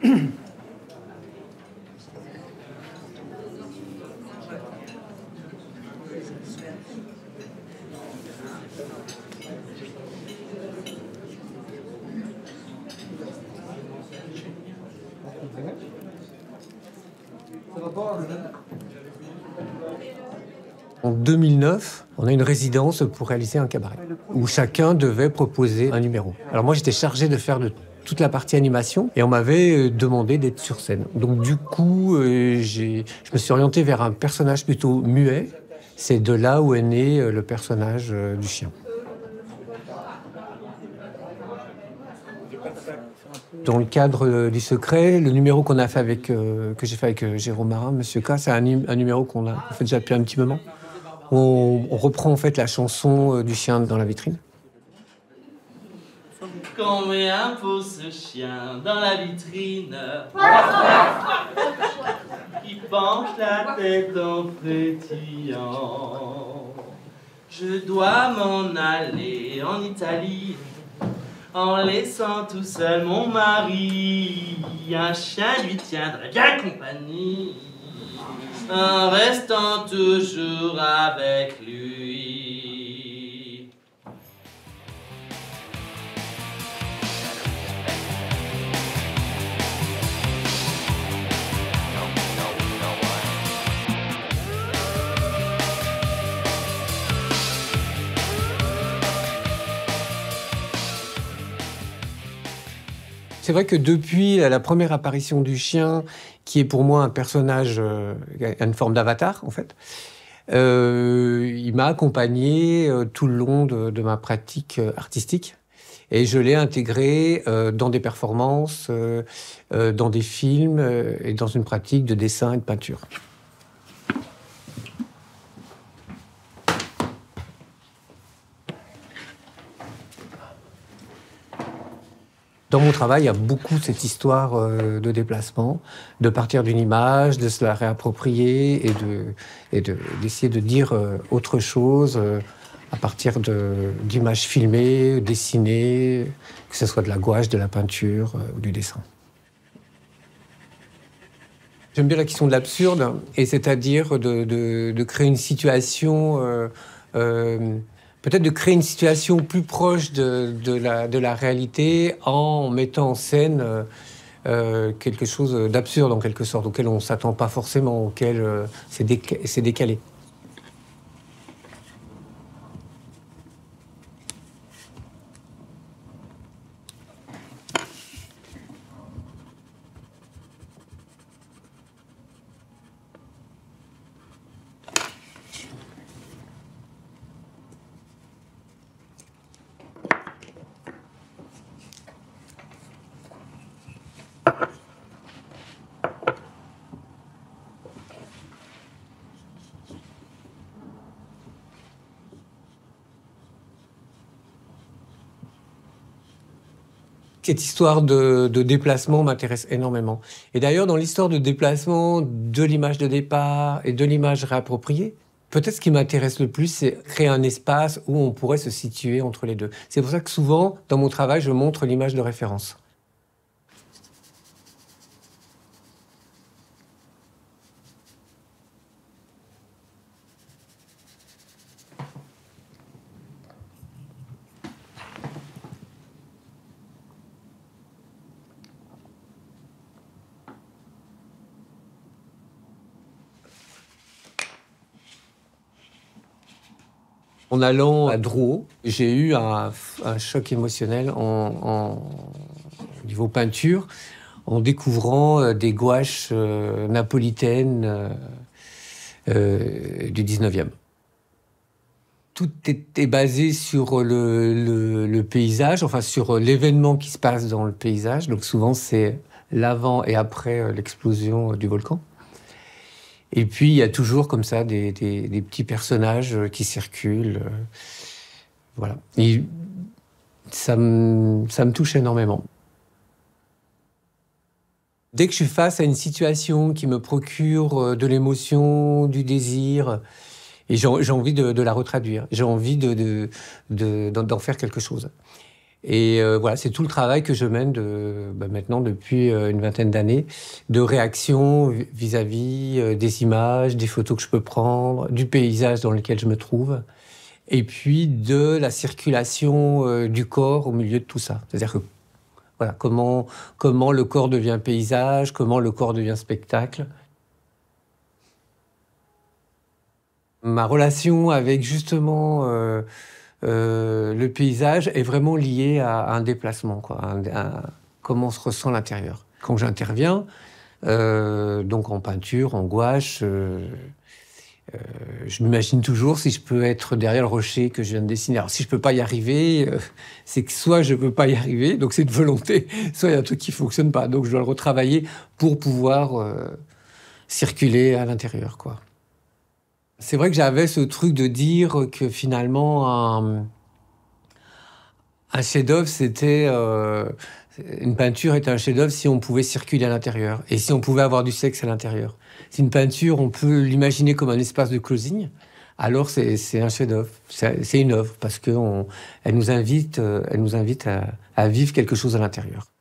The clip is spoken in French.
En 2009, on a une résidence pour réaliser un cabaret, où chacun devait proposer un numéro. Alors moi, j'étais chargé de faire toute la partie animation, et on m'avait demandé d'être sur scène. Donc du coup, je me suis orienté vers un personnage plutôt muet. C'est de là où est né le personnage du chien. Dans le cadre du secret, le numéro qu'on a fait que j'ai fait avec Jérôme Marin, Monsieur K, c'est un numéro qu'on a fait déjà depuis un petit moment. On reprend en fait la chanson du chien dans la vitrine. Combien pour ce chien dans la vitrine qui penche la tête en frétillant? Je dois m'en aller en Italie en laissant tout seul mon mari. Un chien lui tiendrait bien compagnie en restant toujours avec lui. C'est vrai que depuis la première apparition du chien, qui est pour moi un personnage, une forme d'avatar en fait, il m'a accompagné tout le long de ma pratique artistique. Et je l'ai intégré dans des performances, dans des films et dans une pratique de dessin et de peinture. Dans mon travail, il y a beaucoup cette histoire de déplacement, de partir d'une image, de se la réapproprier et d'essayer de dire autre chose à partir d'images filmées, dessinées, que ce soit de la gouache, de la peinture ou du dessin. J'aime bien la question de l'absurde, et c'est-à-dire de créer une situation... peut-être de créer une situation plus proche de la réalité en mettant en scène quelque chose d'absurde en quelque sorte, auquel on ne s'attend pas forcément, auquel c'est décalé. Cette histoire de déplacement m'intéresse énormément. Et d'ailleurs, dans l'histoire de déplacement de l'image de départ et de l'image réappropriée, peut-être ce qui m'intéresse le plus, c'est créer un espace où on pourrait se situer entre les deux. C'est pour ça que souvent, dans mon travail, je montre l'image de référence. En allant à Drouot, j'ai eu un choc émotionnel au niveau peinture, en découvrant des gouaches napolitaines du 19e. Tout était basé sur le paysage, enfin sur l'événement qui se passe dans le paysage. Donc souvent, c'est l'avant et après l'explosion du volcan. Et puis, il y a toujours comme ça des petits personnages qui circulent. Voilà. Et ça me touche énormément. Dès que je suis face à une situation qui me procure de l'émotion, du désir, et j'ai envie de la retraduire, j'ai envie d'en faire quelque chose. Et voilà, c'est tout le travail que je mène maintenant depuis une vingtaine d'années, de réaction vis-à-vis des images, des photos que je peux prendre, du paysage dans lequel je me trouve, et puis de la circulation du corps au milieu de tout ça. C'est-à-dire que voilà, comment le corps devient paysage, comment le corps devient spectacle. Ma relation avec justement le paysage est vraiment liée à un déplacement, quoi, comment se ressent l'intérieur. Quand j'interviens, donc en peinture, en gouache, je m'imagine toujours si je peux être derrière le rocher que je viens de dessiner. Alors si je peux pas y arriver, c'est que soit je peux pas y arriver, donc c'est une volonté, soit il y a un truc qui fonctionne pas, donc je dois le retravailler pour pouvoir circuler à l'intérieur, quoi. C'est vrai que j'avais ce truc de dire que finalement un chef-d'œuvre, une peinture était un chef-d'œuvre si on pouvait circuler à l'intérieur et si on pouvait avoir du sexe à l'intérieur. Si une peinture, on peut l'imaginer comme un espace de closing, alors c'est un chef-d'œuvre, c'est une œuvre parce que elle nous invite à vivre quelque chose à l'intérieur.